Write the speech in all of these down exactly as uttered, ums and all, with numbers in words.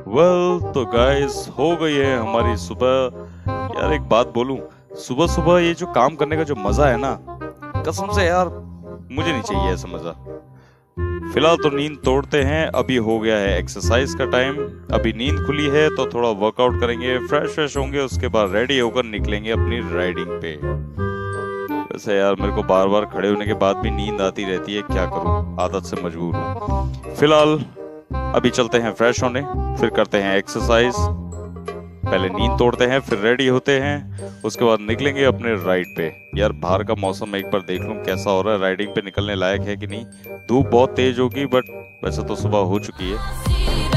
Well well, तो guys हो गई है हमारी सुबह। यार एक बात बोलूं, सुबह सुबह ये जो काम करने का जो मजा है ना, कसम से यार मुझे नहीं चाहिए ऐसा मजा। फिलहाल तो नींद तोड़ते हैं, अभी हो गया है एक्सरसाइज का टाइम। अभी नींद खुली है तो थोड़ा वर्कआउट करेंगे, फ्रेश फ्रेश होंगे, उसके बाद रेडी होकर निकलेंगे अपनी राइडिंग पे। वैसे यार मेरे को बार बार खड़े होने के बाद भी नींद आती रहती है, क्या करूं, आदत से मजबूर हूं। फिलहाल अभी चलते हैं फ्रेश होने, फिर करते हैं एक्सरसाइज। पहले नींद तोड़ते हैं, फिर रेडी होते हैं, उसके बाद निकलेंगे अपने राइड पे। यार बाहर का मौसम एक बार देख लूं कैसा हो रहा है, राइडिंग पे निकलने लायक है कि नहीं। धूप बहुत तेज होगी, बट वैसे तो सुबह हो चुकी है।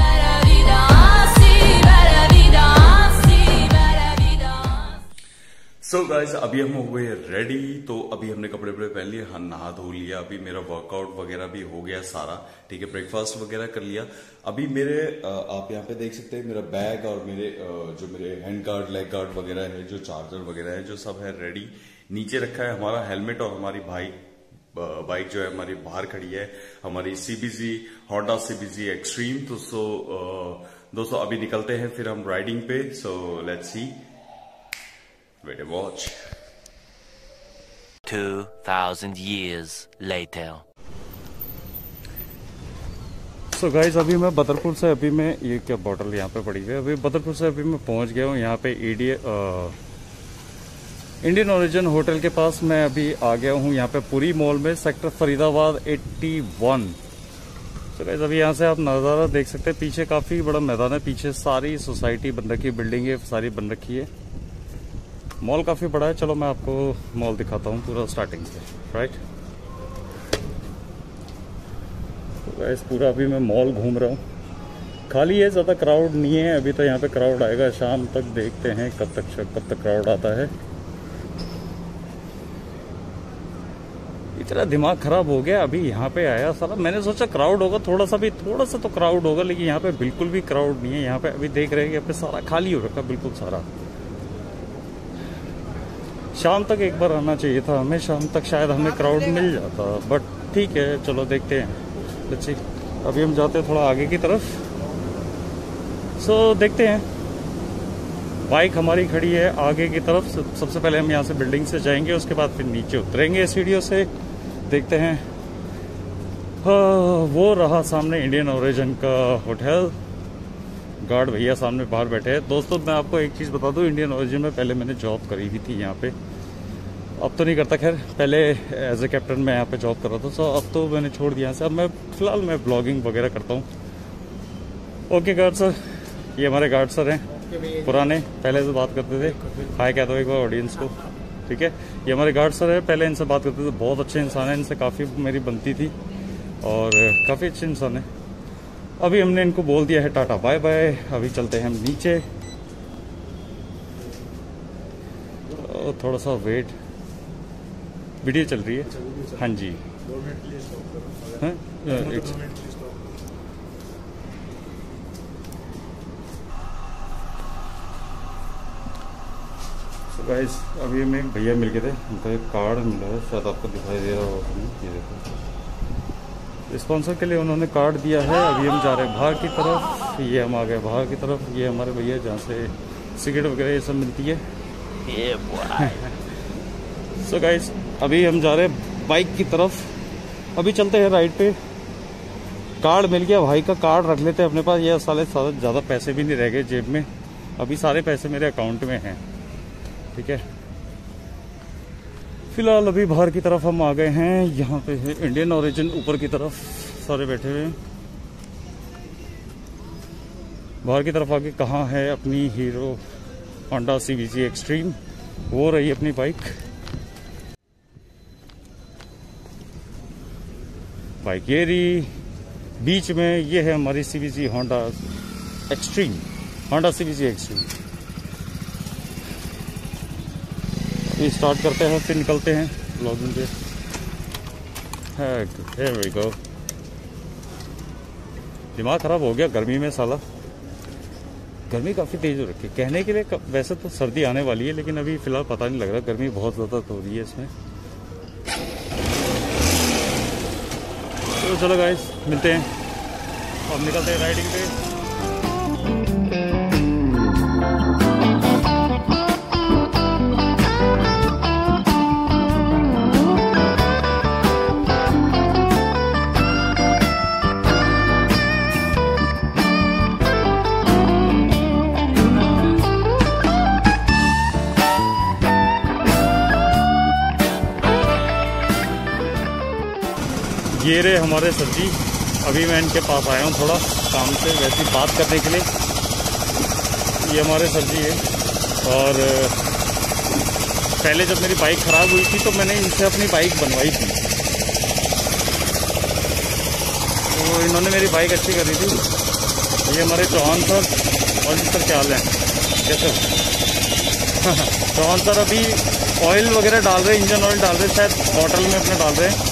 सो so गाइस, अभी हम हो गए रेडी। तो अभी हमने कपड़े वपड़े पहन लिए, हाँ नहा धो लिया, अभी मेरा वर्कआउट वगैरह भी हो गया सारा, ठीक है। ब्रेकफास्ट वगैरह कर लिया। अभी मेरे आप यहाँ पे देख सकते हैं मेरा बैग और मेरे जो मेरे हैंड गार्ड, लेग गार्ड वगैरह है, जो चार्जर वगैरह है, जो सब है रेडी। नीचे रखा है हमारा हेलमेट और हमारी बाइक बाइक जो है हमारी बाहर खड़ी है, हमारी सीबीजी होंडा सीबीजी एक्सट्रीम। तो सो दोस्तों अभी निकलते हैं फिर हम राइडिंग पे। So let's see, wait and watch. Two thousand years later. So so guys, अभी मैं बदरपुर से, अभी मैं ये क्या बॉटल यहाँ पे पड़ी हुई है, अभी बदरपुर से अभी मैं पहुँच गया हूँ यहाँ पे ईडी इंडियन ओरिजिन होटल के पास। मैं अभी आ गया हूँ यहाँ पे पुरी मॉल में, सेक्टर फरीदाबाद इक्यासी। तो गाइज अभी यहाँ से आप नज़ारा देख सकते हैं, पीछे काफ़ी बड़ा मैदान है, पीछे सारी सोसाइटी बन रखी है, बिल्डिंगें सारी बन रखी है, मॉल काफ़ी बड़ा है। चलो मैं आपको मॉल दिखाता हूँ पूरा स्टार्टिंग से, राइट। तो गाइस पूरा अभी मैं मॉल घूम रहा हूँ, खाली है, ज़्यादा क्राउड नहीं है अभी। तो यहाँ पे क्राउड आएगा शाम तक, देखते हैं कब तक कब तक क्राउड आता है। इतना दिमाग खराब हो गया, अभी यहाँ पे आया साला, मैंने सोचा क्राउड होगा, थोड़ा सा भी थोड़ा सा तो क्राउड होगा, लेकिन यहाँ पे बिल्कुल भी क्राउड नहीं है। यहाँ पे अभी देख रहे हैं यहाँ पे सारा खाली हो रखा, बिल्कुल सारा। शाम तक एक बार आना चाहिए था हमें, शाम तक शायद हमें क्राउड मिल जाता, बट ठीक है, चलो देखते हैं। लेट्स सी, अभी हम जाते हैं थोड़ा आगे की तरफ। सो so, देखते हैं। बाइक हमारी खड़ी है आगे की तरफ। सबसे पहले हम यहाँ से बिल्डिंग से जाएंगे, उसके बाद फिर नीचे उतरेंगे सीढ़ियों से, देखते हैं। हाँ, वो रहा सामने इंडियन ओरिजिन का होटल, गार्ड भैया सामने बाहर बैठे हैं। दोस्तों मैं आपको एक चीज़ बता दूं, इंडियन ओरिजिन में पहले मैंने जॉब करी हुई थी यहाँ पे, अब तो नहीं करता, खैर पहले एज ए कैप्टन मैं यहाँ पे जॉब कर रहा था। सो अब तो मैंने छोड़ दिया से, अब मैं फिलहाल मैं ब्लॉगिंग वगैरह करता हूँ। ओके गार्ड सर, ये हमारे गार्ड सर हैं पुराने, पहले से बात करते थे। हाय कह दो एक बार ऑडियंस को, ठीक है। ये हमारे गार्ड सर है, पहले इनसे बात करते थे, बहुत अच्छे इंसान है, इनसे काफ़ी मेरी बनती थी और काफ़ी अच्छे इंसान है। अभी हमने इनको बोल दिया है टाटा बाय बाय, अभी चलते हैं हम नीचे। तो थोड़ा सा वेट, वीडियो चल रही है, हाँ जी। हाँ तो गाइस अभी हमें एक भैया मिल गए थे, उनका एक कार्ड मिला है, शायद आपको दिखाई दे रहा होगा, ये देखो, स्पॉन्सर के लिए उन्होंने कार्ड दिया है। अभी हम जा रहे हैं बाहर की तरफ, ये हम आ गए बाहर की तरफ, ये हमारे भैया जहाँ से सिगरेट वगैरह ये सब मिलती है। सो गाइस अभी हम जा रहे हैं बाइक की तरफ, अभी चलते हैं राइड पे। कार्ड मिल गया भाई का, कार्ड रख लेते हैं अपने पास, ये साले सारे ज़्यादा पैसे भी नहीं रह गए जेब में, अभी सारे पैसे मेरे अकाउंट में हैं, ठीक है। फिलहाल अभी बाहर की तरफ हम आ गए हैं, यहाँ पे है इंडियन ओरिजिन, ऊपर की तरफ सारे बैठे हुए हैं। बाहर की तरफ आगे कहाँ है अपनी हीरो होंडा सीबीजी एक्सट्रीम, वो रही अपनी बाइक। बाइक ये रही बीच में, ये है हमारी CBG Honda Xtreme, Honda CBG Xtreme. अभी स्टार्ट करते हैं, फिर निकलते हैं ब्लॉगिंग पे। Here we go। दिमाग खराब हो गया गर्मी में साला, गर्मी काफ़ी तेज हो रखी है। कहने के लिए वैसे तो सर्दी आने वाली है, लेकिन अभी फिलहाल पता नहीं लग रहा, गर्मी बहुत ज़्यादा हो रही है इसमें। तो चलो गाइस मिलते हैं, अब निकलते हैं राइडिंग पे। ये रहे हमारे सर जी। अभी मैं इनके पास आया हूँ थोड़ा काम से वैसी बात करने के लिए। ये हमारे सर जी है। और पहले जब मेरी बाइक ख़राब हुई थी तो मैंने इनसे अपनी बाइक बनवाई थी, तो इन्होंने मेरी बाइक अच्छी करी थी। ये हमारे चौहान सर। और जी सर क्या हाल है, कैसे हो? चौहान सर अभी ऑयल वगैरह डाल रहे हैं, इंजन ऑयल डाल रहे हैं, शायद बॉटल में अपने डाल रहे हैं।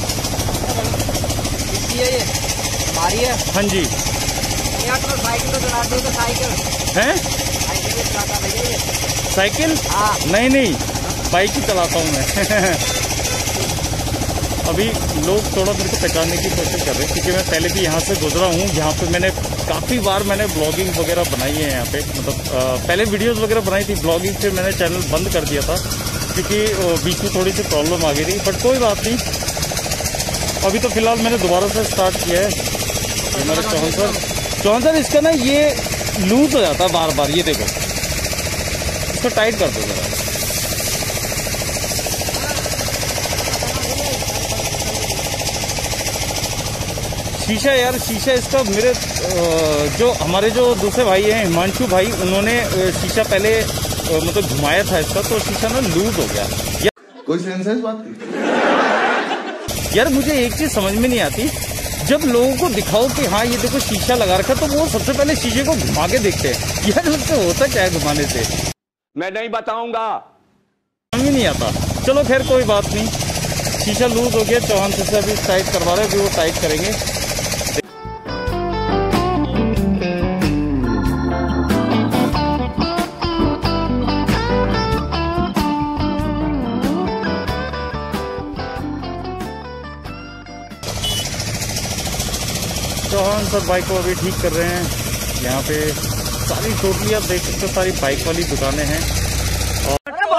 ये हमारी है। हाँ जी। तो साइकिल तो चलाते हो तो साइकिल हैं? साइकिल भी चलाता भैया ये। साइकिल? हाँ। नहीं नहीं, बाइक ही चलाता हूँ मैं। अभी लोग थोड़ा मेरे को पहचानने की कोशिश कर रहे हैं क्योंकि मैं पहले भी यहाँ से गुजरा हूँ। यहाँ पे मैंने काफ़ी बार मैंने ब्लॉगिंग वगैरह बनाई है यहाँ पे, मतलब आ, पहले वीडियोस वगैरह बनाई थी ब्लॉगिंग, फिर मैंने चैनल बंद कर दिया था क्योंकि बीच में थोड़ी सी प्रॉब्लम आ गई थी। बट कोई बात नहीं, अभी तो फिलहाल मैंने दोबारा से स्टार्ट किया है। हमारे चौहान सर चौहान सर इसका ना ये लूज हो जाता है बार बार, ये देखो इसको टाइट कर दो जरा। शीशा यार, शीशा इसका मेरे जो हमारे जो दूसरे भाई हैं हिमांशु भाई, उन्होंने शीशा पहले मतलब घुमाया था इसका, तो शीशा ना लूज हो गया। यार कोई सेंस है इस बात की? यार मुझे एक चीज समझ में नहीं आती, जब लोगों को दिखाओ कि हाँ ये देखो शीशा लगा रखा, तो वो सबसे पहले शीशे को घुमा के देखते हैं। यार उससे होता क्या है घुमाने से? मैं नहीं बताऊंगा, समझ में नहीं आता। चलो खैर कोई बात नहीं, शीशा लूज हो गया, चौहान से अभी टाइट करवा रहे हैं, अभी वो टाइट करेंगे। चौहान सर बाइक को अभी ठीक कर रहे हैं। यहाँ पे सारी टोटली आप देख सकते हो, सारी बाइक वाली दुकानें हैं। और,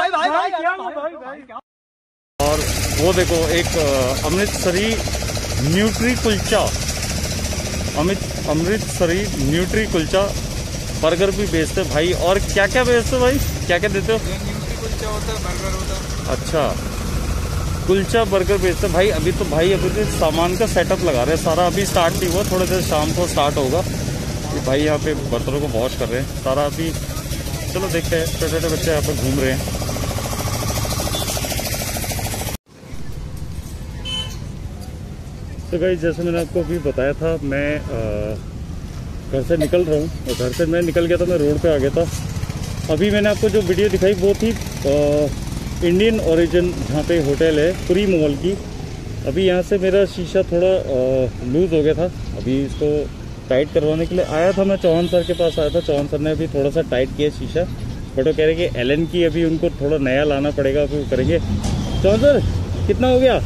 और वो देखो एक Amritsari nutri kulcha, Amit Amritsari nutri kulcha burger भी बेचते भाई। और क्या क्या बेचते हो भाई, क्या क्या देते हो? न्यूट्री कुलचा होता है, बर्गर होता है। अच्छा, कुलचा बर्गर बेचते भाई। अभी तो भाई अभी तो सामान का सेटअप लगा रहे हैं सारा, अभी स्टार्ट नहीं हुआ, थोड़ी देर शाम को स्टार्ट होगा। ये भाई यहाँ पे बर्तनों को वॉश कर रहे हैं सारा अभी। चलो देखते हैं, छोटे छोटे बच्चे यहाँ पे घूम रहे हैं। तो भाई जैसे मैंने आपको अभी बताया था, मैं घर से निकल रहा हूँ, और घर से मैं निकल गया था, मैं रोड पे आ गया था। अभी मैंने आपको जो वीडियो दिखाई वो थी आ, इंडियन ओरिजिन, जहाँ पे होटल है पुरी मॉल की। अभी यहाँ से मेरा शीशा थोड़ा लूज़ हो गया था, अभी इसको टाइट करवाने के लिए आया था मैं। चौहान सर के पास आया था, चौहान सर ने अभी थोड़ा सा टाइट किया शीशा, बट वो कह रहे कि एलन की अभी उनको थोड़ा नया लाना पड़ेगा, अभी वो करेंगे। चौहान सर कितना हो गया?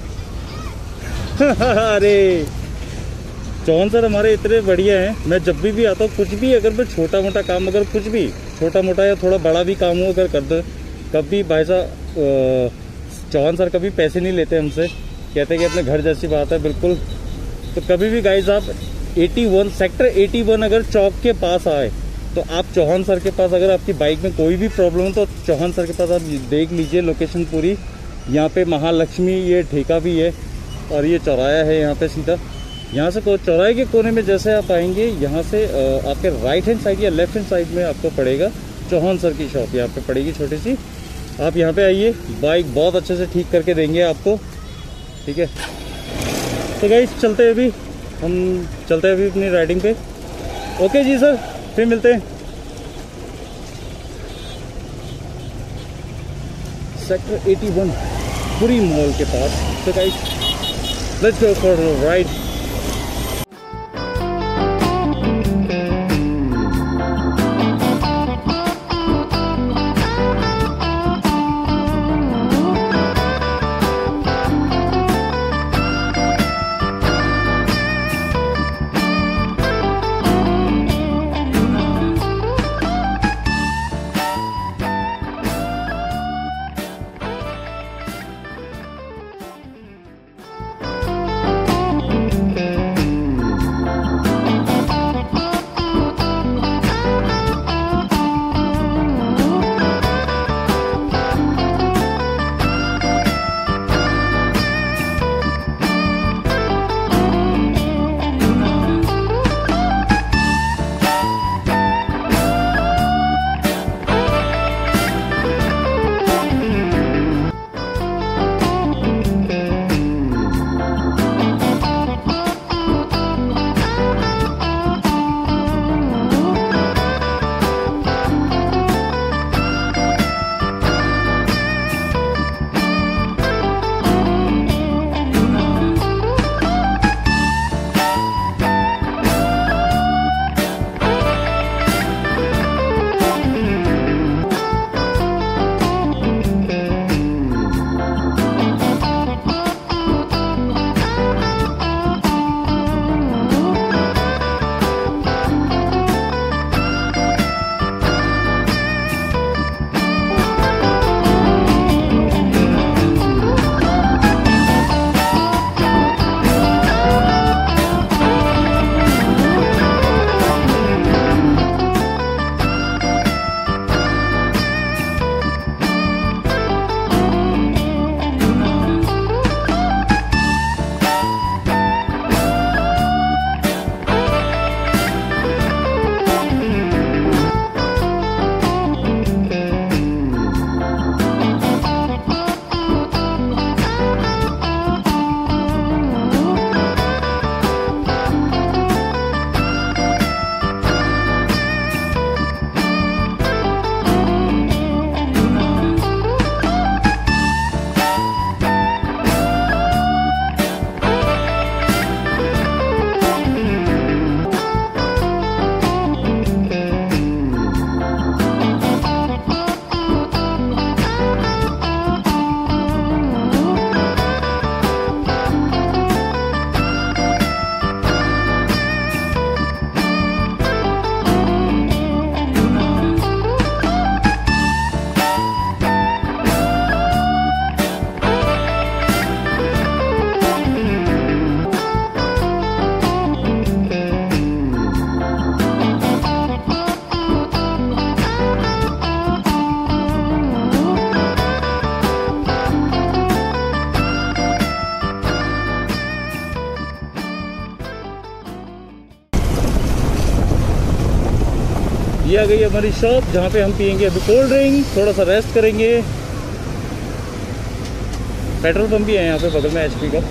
अरे चौहान सर हमारे इतने बढ़िया हैं, मैं जब भी भी आता हूँ, कुछ भी अगर मैं छोटा मोटा काम, अगर कुछ भी छोटा मोटा या थोड़ा बड़ा भी काम हो अगर कर दो, कभी भाई साहब चौहान सर कभी पैसे नहीं लेते हमसे, कहते हैं कि अपने घर जैसी बात है बिल्कुल। तो कभी भी गाइज आप इक्यासी सेक्टर इक्यासी अगर चौक के पास आए तो आप चौहान सर के पास, अगर आपकी बाइक में कोई भी प्रॉब्लम हो तो चौहान सर के पास आप देख लीजिए लोकेशन पूरी। यहाँ पे महालक्ष्मी ये ठेका भी है, और ये चौराया है यहाँ पे सीधा। यहाँ से चौराहे के कोने में जैसे आप आएंगे, यहाँ से आपके राइट हैंड साइड या लेफ्ट हैंड साइड में आपको पड़ेगा चौहान सर की शॉप, यहाँ पे पड़ेगी छोटी सी। आप यहाँ पे आइए, बाइक बहुत अच्छे से ठीक करके देंगे आपको, ठीक है। तो गाइस चलते हैं, अभी हम चलते हैं अभी अपनी राइडिंग पे। ओके जी सर, फिर मिलते हैं। सेक्टर इक्यासी पुरी मॉल के पास। तो guys let's go for ride. ये आ गई हमारी शॉप जहाँ पे हम पियेंगे अभी कोल्ड ड्रिंक, थोड़ा सा रेस्ट करेंगे। पेट्रोल पंप भी है यहाँ पे बगल में एचपी का।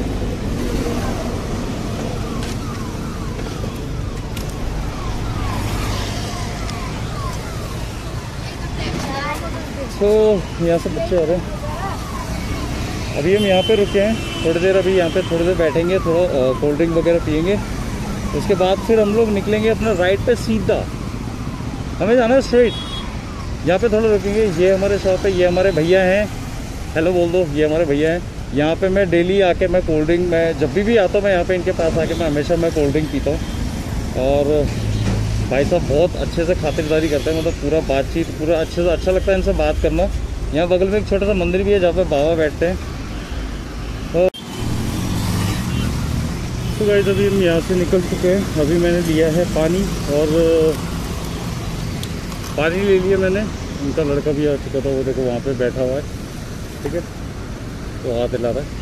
तो यहाँ से बच्चे आ रहे हैं। अभी हम यहाँ पे रुके हैं थोड़ी देर, अभी यहाँ पे थोड़ी देर बैठेंगे, थोड़ा कोल्ड ड्रिंक वगैरह पियेंगे। उसके बाद फिर हम लोग निकलेंगे अपना राइट पे सीधा, हमें जाना है स्ट्रेट। यहाँ पे थोड़ा रुकेंगे। ये हमारे शॉप है, ये हमारे भैया हैं, हेलो बोल दो, ये हमारे भैया हैं। यहाँ पे मैं डेली आके मैं कोल्ड ड्रिंक, मैं जब भी भी आता हूँ मैं यहाँ पे इनके पास आके मैं हमेशा मैं कोल्ड ड्रिंक पीता हूँ। और भाई साहब बहुत अच्छे से खातिरदारी करते हैं, मतलब पूरा बातचीत पूरा अच्छे से, अच्छा लगता है इनसे बात करना। यहाँ बगल में एक छोटा सा मंदिर भी है जहाँ पे बाबा बैठते हैं। तो तो गाइस अभी हम यहाँ से निकल चुके हैं। अभी मैंने लिया है पानी, और पानी ले लिया मैंने। उनका लड़का भी आ चुका था, वो देखो वहाँ पे बैठा हुआ है, ठीक है, तो हाथ हिला रहा है।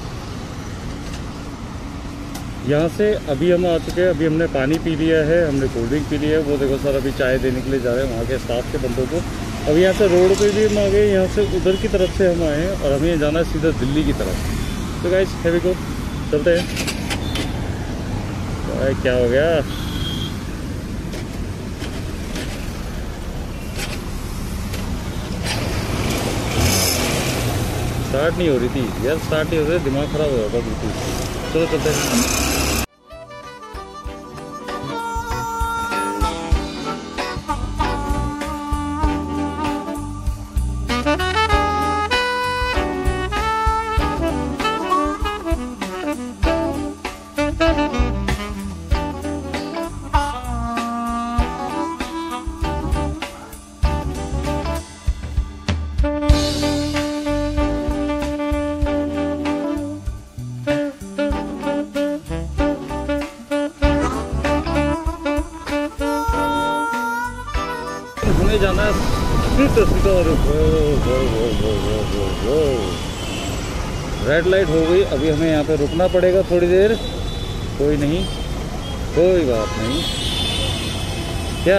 यहाँ से अभी हम आ चुके हैं। अभी हमने पानी पी लिया है, हमने कोल्ड ड्रिंक पी लिया है। वो देखो सर अभी चाय देने के लिए जा रहे हैं वहाँ के स्टाफ के बंदों को। अभी यहाँ से रोड पे भी हम आ गए, यहाँ से उधर की तरफ से हम आए हैं और हमें जाना है सीधा दिल्ली की तरफ। तो गाइस हैवी को चलते हैं। भाई क्या हो गया, स्टार्ट नहीं हो रही थी यार, स्टार्ट नहीं हो रही, दिमाग खराब हो जाता बिल्कुल। चलो चलते हैं। हमें जाना है सीधा सीधा, और रेड लाइट हो गई। अभी हमें यहाँ पे रुकना पड़ेगा थोड़ी देर। कोई नहीं, कोई बात नहीं। क्या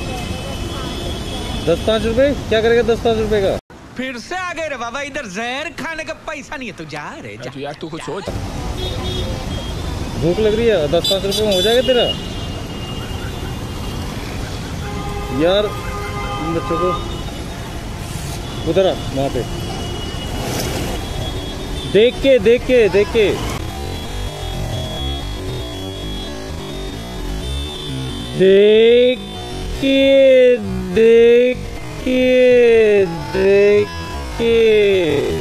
दस पाँच रुपए क्या करेगा, दस पाँच रुपए का? फिर से आ गए रे बाबा, इधर जहर खाने का पैसा नहीं है, तू जा रे जा। यार तू कुछ सोच। भूख लग रही है, दस पाँच रुपए में हो जाएगा तेरा? यार इन बच्चों को उधर आ, वहाँ पे देख के देख के देख के देख के देख के देख के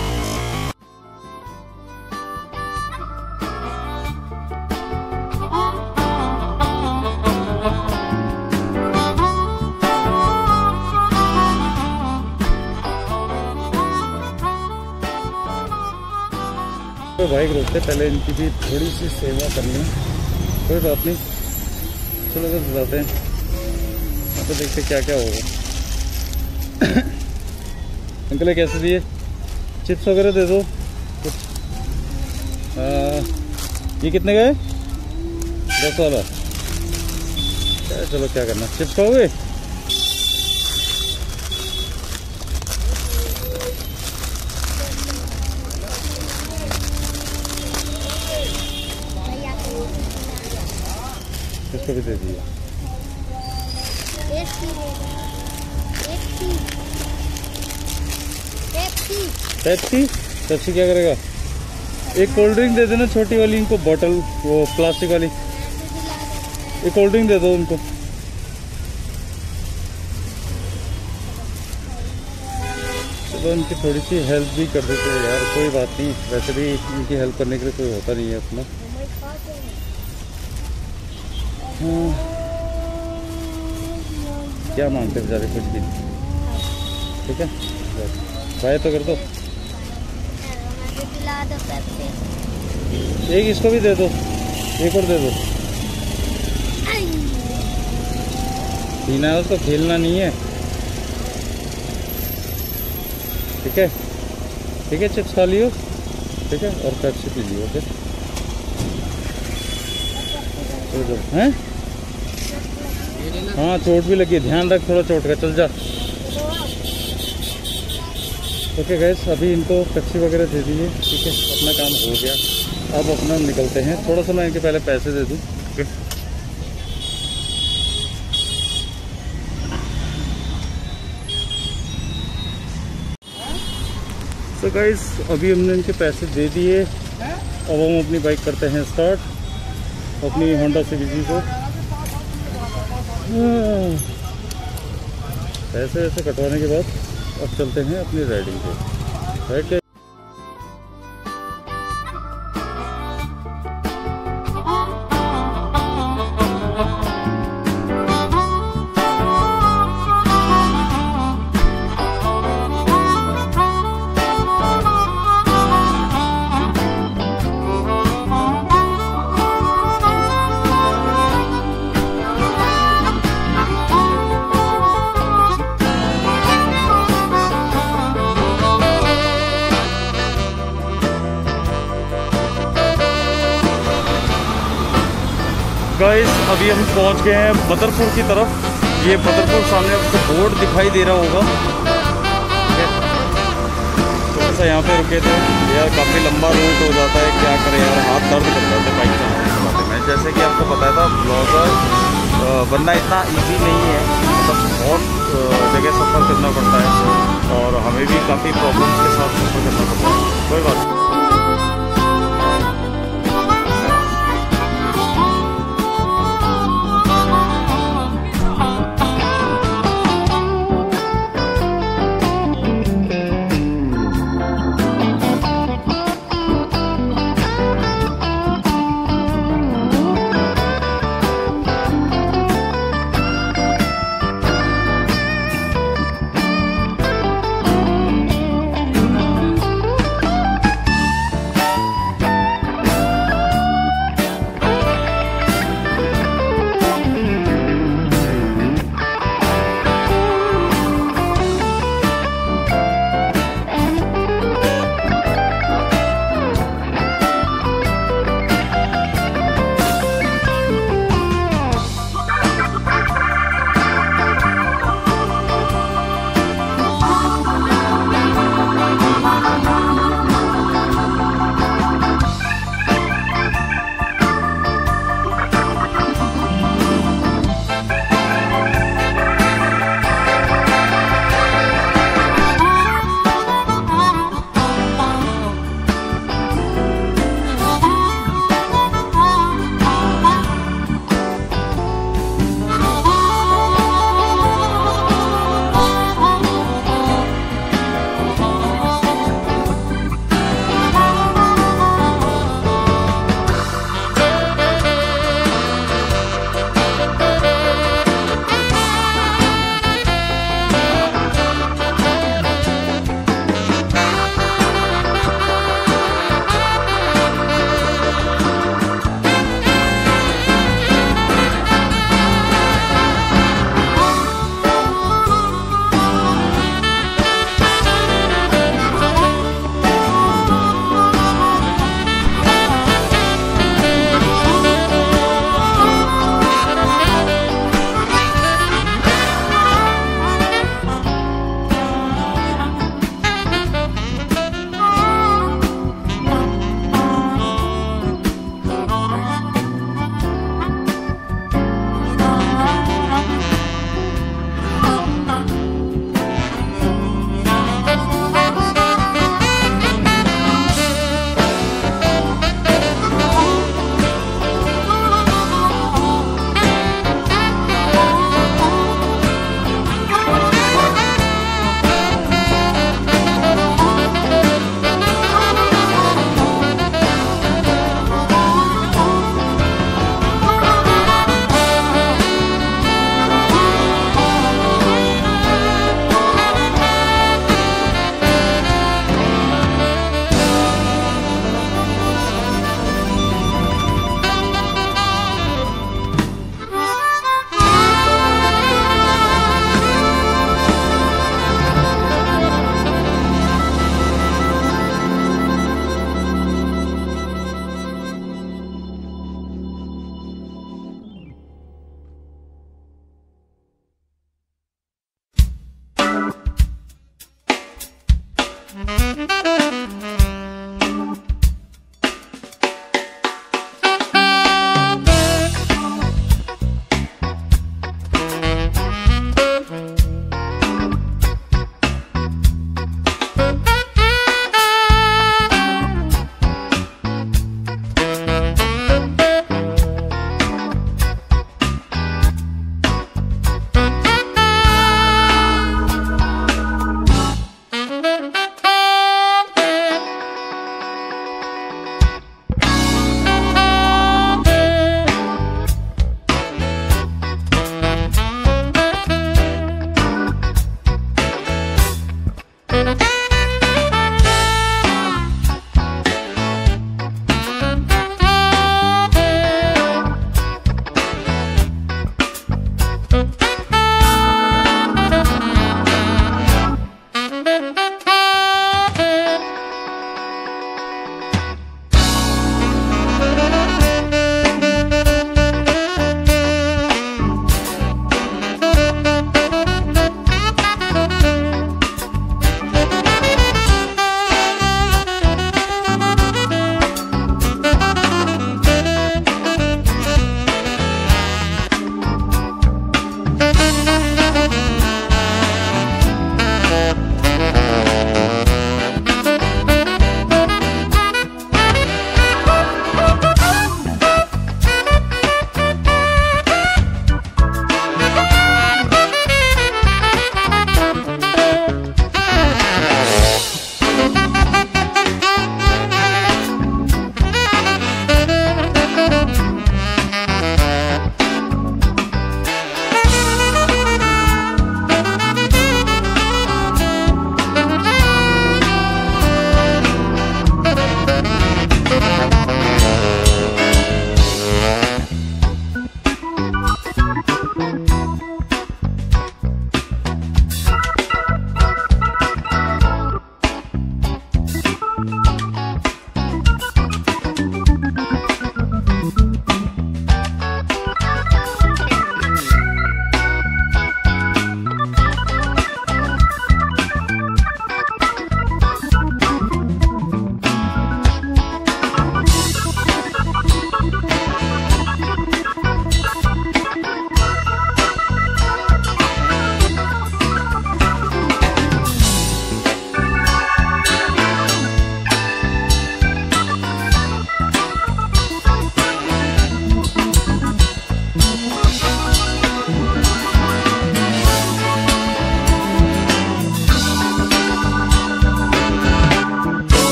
तो बाइक रोकते पहले इनकी भी थोड़ी सी सेवा करनी है, कोई बात नहीं। चलो बस बताते हैं तो देखते क्या क्या होगा। अंकल कैसे दिए? चिप्स वगैरह दे दो कुछ। आ, ये कितने का है? दस वाला। चलो क्या करना, चिप्स खाओगे? इसको भी दे दिया। पेप्सी पेप्सी क्या करेगा? एक कोल्ड ड्रिंक दे देना छोटी वाली इनको, बोतल वो प्लास्टिक वाली। एक कोल्ड ड्रिंक दे दो उनको। चलो इनकी थोड़ी सी हेल्प भी कर देते हैं यार, कोई बात नहीं। वैसे भी इनकी हेल्प करने के लिए कोई होता नहीं है अपना। हाँ। क्या मांगते बेचारे, कुछ भी नहीं। ठीक है, बाय तो कर दो। एक इसको भी दे दो, एक और दे दो। पीना है उसको, खेलना नहीं है। ठीक है ठीक है, चिप्स खा लियो, ठीक है, और पेप्सी पी लियो। ओके हैं? हाँ चोट भी लगी, ध्यान रख थोड़ा चोट का, चल जा। ओके गैस, अभी इनको पेप्सी वगैरह दे दीजिए, ठीक है, अपना काम हो गया। अब अपना निकलते हैं, थोड़ा सा मैं इनके पहले पैसे दे दूँ। ओके तो गाइस, अभी हमने इनके पैसे दे दिए। अब हम अपनी बाइक करते हैं स्टार्ट, अपनी होंडा सिविक को। पैसे ऐसे कटवाने के बाद अब चलते हैं अपनी राइडिंग पे, राइट क्या? गाइस, अभी हम पहुंच गए हैं बदरपुर की तरफ। ये बदरपुर सामने आपको बोर्ड दिखाई दे रहा होगा। थोड़ा सा यहाँ पे रुके थे यार, काफ़ी लंबा रूट हो जाता है, क्या करें यार, हाथ दर्द कर जाते हैं बाइक चलाने में। जैसे कि आपको बताया था, ब्लॉगर बनना इतना ईजी नहीं है, मतलब बहुत जगह सफ़र करना पड़ता है और हमें भी काफ़ी प्रॉब्लम्स के साथ सफ़र करना पड़ता है। कोई बात नहीं।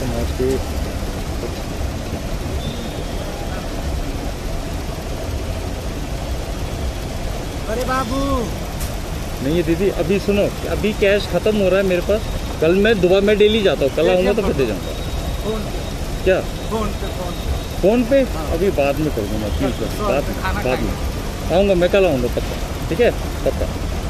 आज के अरे बाबू नहीं है दीदी, अभी सुनो, अभी कैश खत्म हो रहा है मेरे पास। कल मैं दोबारा मैं डेली जाता हूँ, कल आऊँगा तो फिर दे जाऊँगा। फोन पे क्या फोन पे फोन पे फ़ोन पे? अभी बाद में कर दूँगा, प्लीज़ कर बाद में खाना बाद में आऊँगा मैं, कल आऊँगा पक्का, ठीक है पक्का।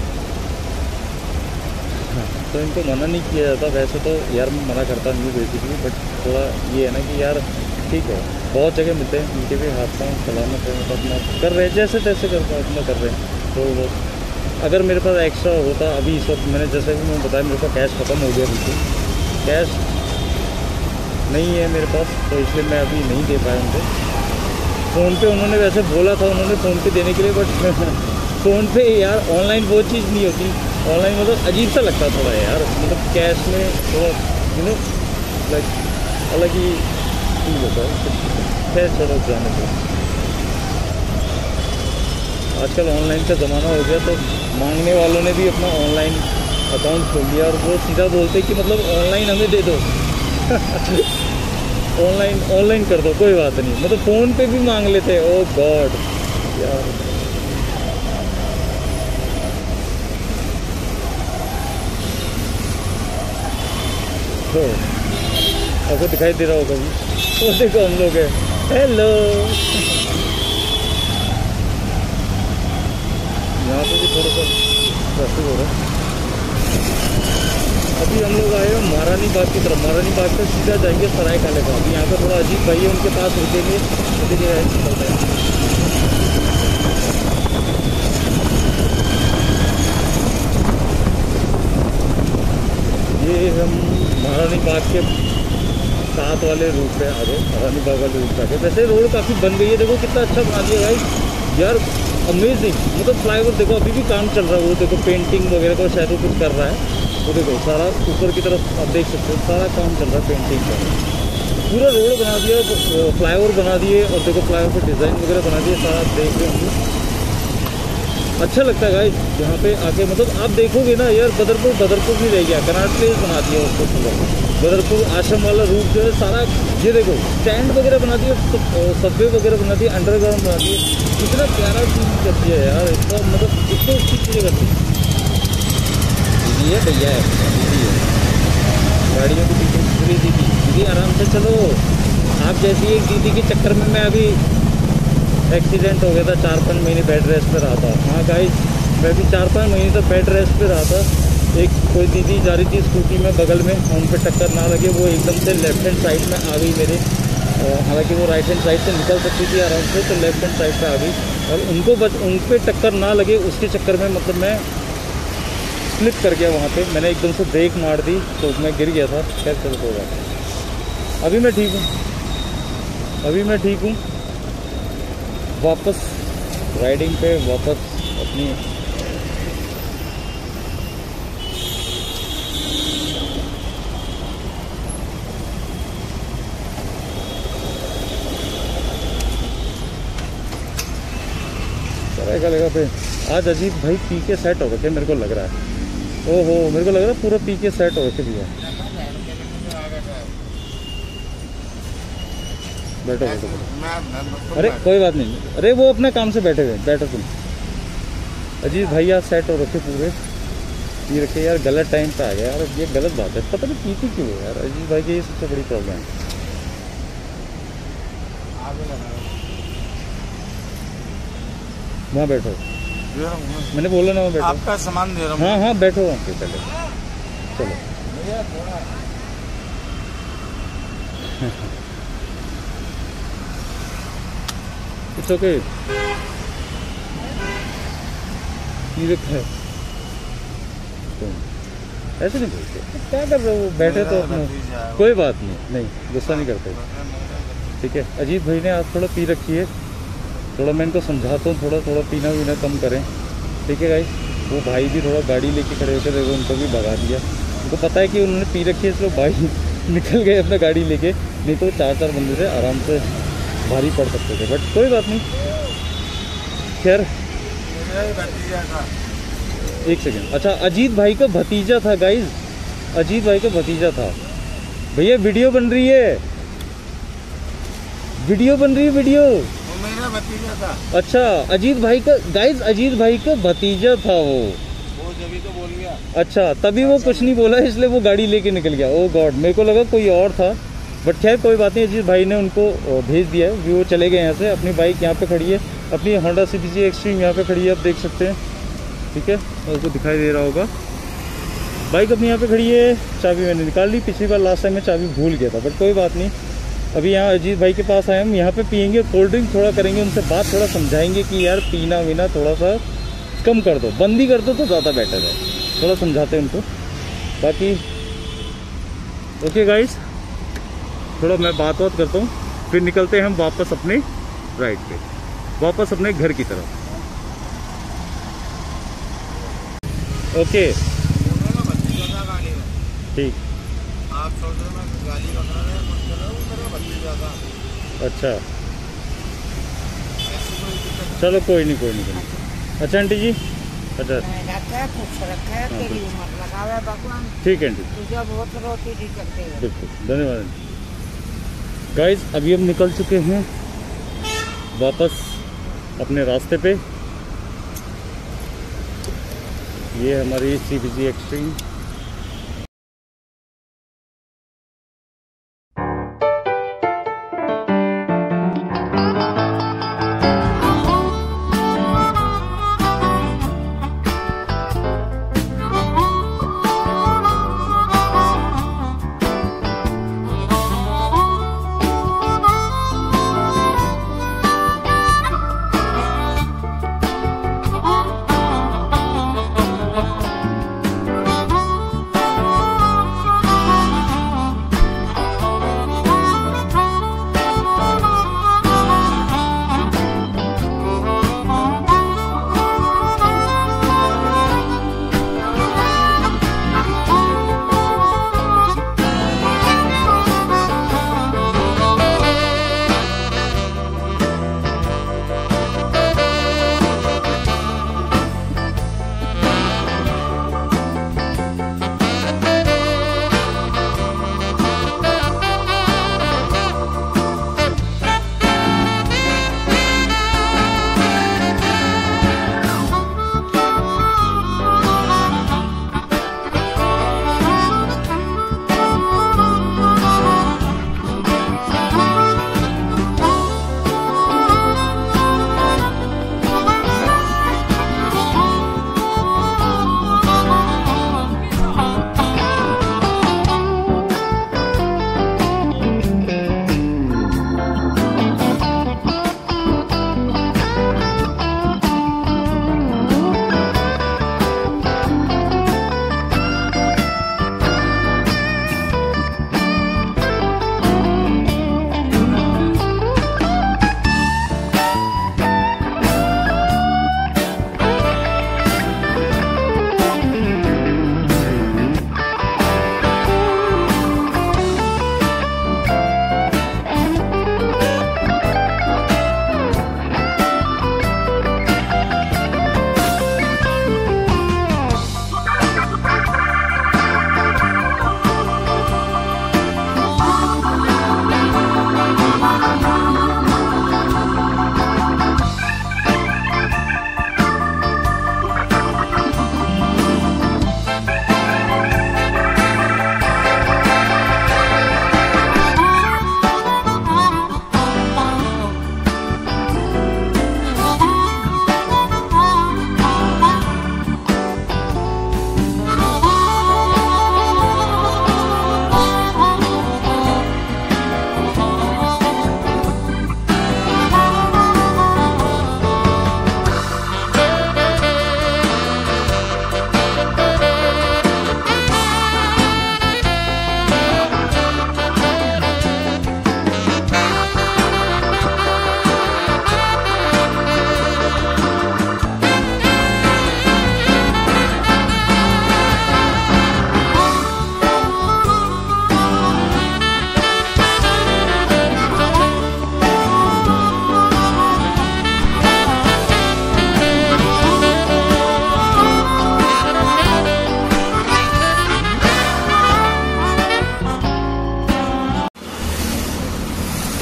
हाँ, तो इनको मना नहीं किया जाता वैसे तो यार, मैं मना करता नहीं हूँ बेसिकली, बट थोड़ा ये है ना कि यार ठीक है, बहुत जगह मिलते हैं, उनके भी हाथ पाँव सलामत है, मतलब अपना कर रहे हैं जैसे तैसे कर अपना कर रहे हैं। तो अगर मेरे पास एक्स्ट्रा होता अभी इस वक्त, मैंने जैसे भी मैं बताया मेरे पास कैश ख़त्म हो गया, बिल्कुल कैश नहीं है मेरे पास, तो इसलिए मैं अभी नहीं दे पाया उनको। फ़ोन पे उन्होंने वैसे बोला था, उन्होंने फ़ोन पे देने के लिए, बट फ़ोन पे यार ऑनलाइन वो चीज़ नहीं होती, ऑनलाइन मतलब अजीब सा लगता थोड़ा यार, मतलब कैश में थोड़ा यू नो लाइक अलग ही फील होता है। खैर चलो जाने दो, आजकल ऑनलाइन का ज़माना हो गया, तो मांगने वालों ने भी अपना ऑनलाइन अकाउंट खोल लिया और वो सीधा बोलते कि मतलब ऑनलाइन हमें दे दो ऑनलाइन ऑनलाइन कर दो, कोई बात नहीं, मतलब फ़ोन पे भी मांग लेते हैं। ओ गॉड यार, तो आपको दिखाई दे रहा होगा भी, वो देखो हम लोग है, हेलो यहाँ पे भी थोड़ा सा ट्रैफिक हो रहा है। अभी हम लोग आए हैं महारानी बाग की तरफ, महारानी बाग से सीधा जाएंगे सराय खाने का। अभी यहाँ पे थोड़ा अजीब भाई है, उनके पास रुकेंगे, चलते हैं। ये हम महारानी बाग के साथ वाले रूट पे आ गए, महारानी बाग वाले रूट पे आ गए। वैसे रोड काफ़ी बन गई है, देखो कितना अच्छा बना दिया भाई यार, अमेजिंग। मतलब फ्लाईओवर देखो अभी भी काम चल रहा है, वो देखो पेंटिंग वगैरह का शायद वो कुछ कर रहा है, वो देखो सारा ऊपर की तरफ आप देख सकते हो, सारा काम चल रहा है पेंटिंग का। पूरा रोड बना दिया, फ्लाईओवर बना दिए, और देखो फ्लाईओवर पर डिज़ाइन वगैरह बना दिए, सारा आप देख रहे होंगे। अच्छा लगता है गाइस यहाँ पे आके, मतलब आप देखोगे ना यार, बदरपुर बदरपुर नहीं रह गया, कनाट प्लेस बना दिया उसको पूरा। बदरपुर आश्रम वाला रूट जो है सारा, ये देखो स्टैंड वगैरह बना दिए, सबवे वगैरह बना दिए, अंडरग्राउंड बना दिए, इतना प्यारा चीज़ कर दिया है यार, इतना मतलब इतनी अच्छी चीज़ें करती है। दीदी है भैया है, दीदी है, गाड़ियों की पीछे पूरी दीदी दीदी आराम से चलो। आप जैसी एक दीदी के चक्कर में मैं अभी एक्सीडेंट हो गया था, चार पाँच महीने बेड रेस्ट पे रहा था। हाँ गाइस, मैं भी चार पाँच महीने तक बेड रेस्ट पे रहा था। एक कोई दीदी जा रही थी स्कूटी में बगल में, उन पे टक्कर ना लगे, वो एकदम से लेफ्ट हैंड साइड में आ गई मेरे, हालांकि वो राइट हैंड साइड से निकल सकती थी आराम से, तो लेफ्ट हैंड साइड पे आ गई, और उनको बच उन पर टक्कर ना लगे उसके चक्कर में मतलब मैं स्लिप कर गया वहाँ पे। मैंने एकदम से ब्रेक मार दी तो मैं गिर गया था। खैर चलो होगा, अभी मैं ठीक हूँ, अभी मैं ठीक हूँ। वापस राइडिंग पे, वापस अपनी सराय का लगा पे। आज अजीब भाई पी के सेट हो रखे मेरे को लग रहा है, ओहो मेरे को लग रहा है पूरा पी के सेट हो रखे भैया। बैठो बैठो, अरे कोई बात नहीं, अरे वो अपने काम से बैठे हुए, बैठो तुम। अजीत भैया सेट हो रखे पूरे, ये रखे यार, गलत टाइम पे आ गया यार, ये गलत बात है, पता नहीं पीती क्यों है यार अजीत भाई की, ये सबसे बड़ी प्रॉब्लम है। वहाँ बैठो, मैंने बोला ना वहाँ बैठो, आपका सामान दे रहा हूँ। हाँ हाँ बैठो वहाँ पे पहले, चलो। इट्स ओके, ये है ऐसे नहीं बोलते, क्या कर रहे हो, बैठे तो अपना, कोई बात नहीं, नहीं गुस्सा नहीं करते, ठीक है। अजीत भाई ने आज थोड़ा पी रखी है, थोड़ा मैं इनको समझाता हूँ, थोड़ा थोड़ा पीना वीना कम करें, ठीक है गाइस। वो भाई भी थोड़ा गाड़ी लेके खड़े होकर देखो, उनको भी भगा दिया, उनको पता है कि उन्होंने पी रखी है, इसलिए भाई निकल गए अपना गाड़ी लेके, नहीं तो चार चार बंदे से आराम से भारी पड़ सकते थे, बट कोई बात नहीं। खैर एक सेकेंड, अच्छा अजीत भाई का भतीजा था गाइज, अजीत भाई का भतीजा था, भैया वीडियो बन रही है, वीडियो बन रही है वीडियो। वो मेरा भतीजा था। अच्छा अजीत भाई का, गाइस अजीत भाई का भतीजा था वो। वो जभी तो बोल गया। अच्छा तभी वो कुछ नहीं बोला इसलिए वो गाड़ी लेके निकल गया। ओ गॉड, मेरे को लगा कोई और था, बट खैर कोई बात नहीं। अजीत भाई ने उनको भेज दिया है, वो चले गए यहाँ से। अपनी बाइक यहाँ पे खड़ी है, अपनी होंडा सीपीजी एक्सट्रीम यहाँ पे खड़ी है, आप देख सकते हैं। ठीक है, आपको दिखाई दे रहा होगा। बाइक अपनी यहाँ पे खड़ी है, चाबी मैंने निकाल ली। पिछली बार लास्ट टाइम मैं चाबी भूल गया था, बट कोई बात नहीं। अभी यहाँ अजीत भाई के पास आए हम, यहाँ पे पियेंगे, कोल्ड ड्रिंक थोड़ा करेंगे, उनसे बात थोड़ा समझाएंगे कि यार पीना वीना थोड़ा सा कम कर दो, बंदी कर दो तो ज़्यादा बेटर है। थोड़ा समझाते हैं उनको। बाकी ओके गाइस, थोड़ा मैं बात बात करता हूँ, फिर निकलते हैं हम वापस अपने राइड पे, वापस अपने घर की तरफ। ओके ठीक। आप सोच रहे हो मैं गाली पकड़ा रहे मत करो, वो मेरा भतीजा था। अच्छा ऐसी कोई दिक्कत चलो कोई नहीं कोई नहीं कोई नहीं। अच्छा आंटी जी, अच्छा नहीं रखा है, खुश रखा है, तेरी उम्र लगावे भगवान, ठीक है आंटी, तुझे बहुत रोटी दी करते हैं। बिल्कुल धन्यवाद। गाइस अभी हम निकल चुके हैं वापस अपने रास्ते पे। ये हमारी सीपीजी एक्सट्रीम।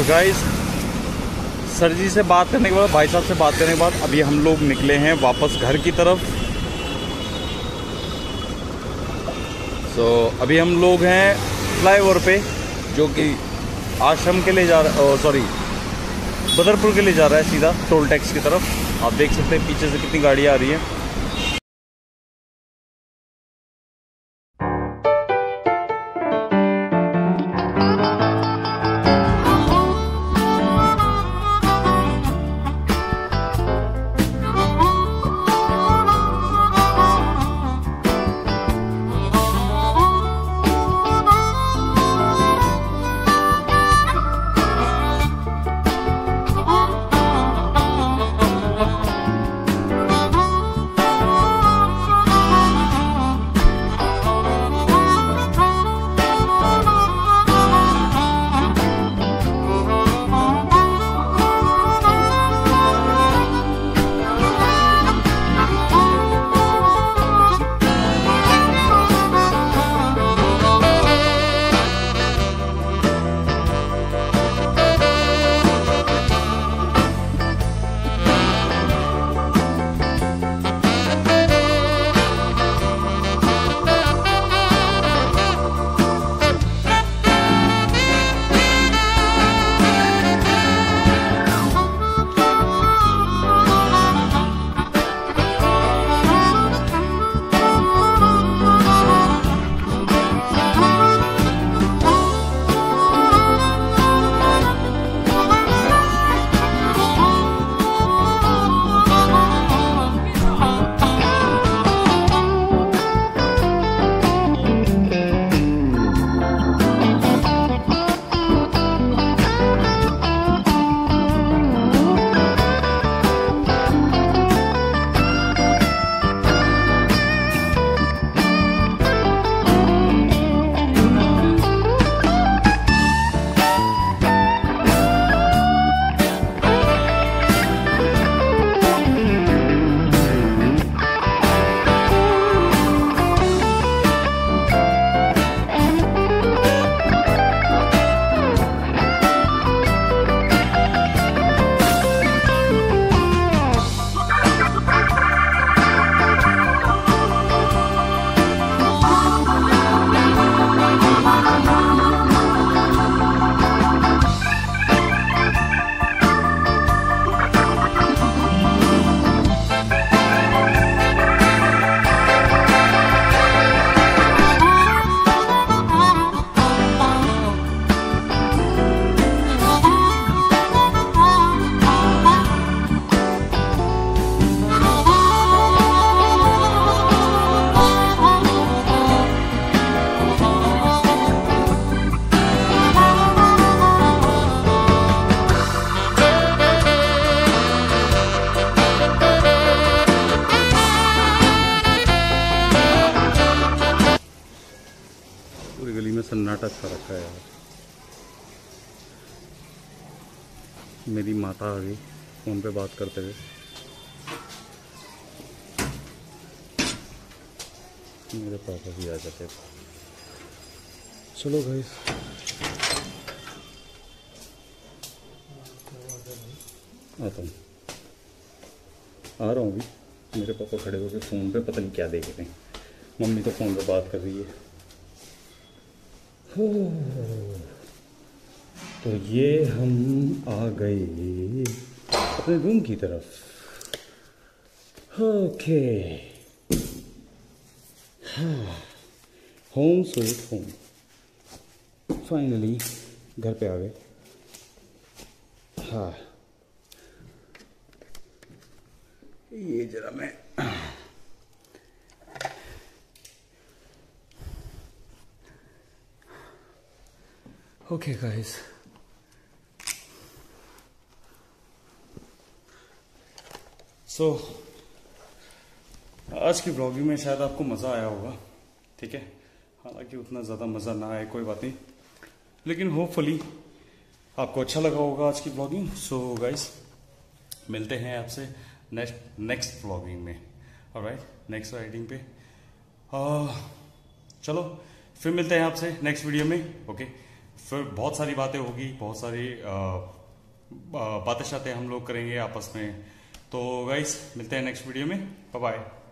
गाइस, सर जी से बात करने के बाद, भाई साहब से बात करने के बाद अभी हम लोग निकले हैं वापस घर की तरफ। सो so, अभी हम लोग हैं फ्लाईओवर पे, जो कि आश्रम के लिए जा रहा, सॉरी बदरपुर के लिए जा रहा है, सीधा टोल टैक्स की तरफ। आप देख सकते हैं पीछे से कितनी गाड़ियाँ आ रही हैं। सन्नाटा सा रखा है यार। मेरी माता आ गई फोन पे बात करते हुए। मेरे पापा भी आ जाते। चलो गाइस, आता हूँ, आ रहा हूँ अभी। मेरे पापा खड़े होकर फ़ोन पे पता नहीं क्या देख रहे हैं। मम्मी तो फ़ोन पे बात कर रही है। तो ये हम आ गए अपने रूम की तरफ। Okay, home sweet home. Finally घर पे आ गए। हाँ, ये जरा मैं ओके गाइस, सो आज की ब्लॉगिंग में शायद आपको मज़ा आया होगा, ठीक है। हालांकि उतना ज़्यादा मज़ा ना आए कोई बात नहीं, लेकिन होपफुली आपको अच्छा लगा होगा आज की ब्लॉगिंग। सो गाइस, मिलते हैं आपसे नेक्स्ट नेक्स्ट ब्लॉगिंग में। ऑलराइट, नेक्स्ट राइडिंग पे आ, चलो फिर मिलते हैं आपसे नेक्स्ट वीडियो में। ओके, फिर बहुत सारी बातें होगी, बहुत सारी बातें शातें हम लोग करेंगे आपस में। तो गाइस मिलते हैं नेक्स्ट वीडियो में, बाय बाय।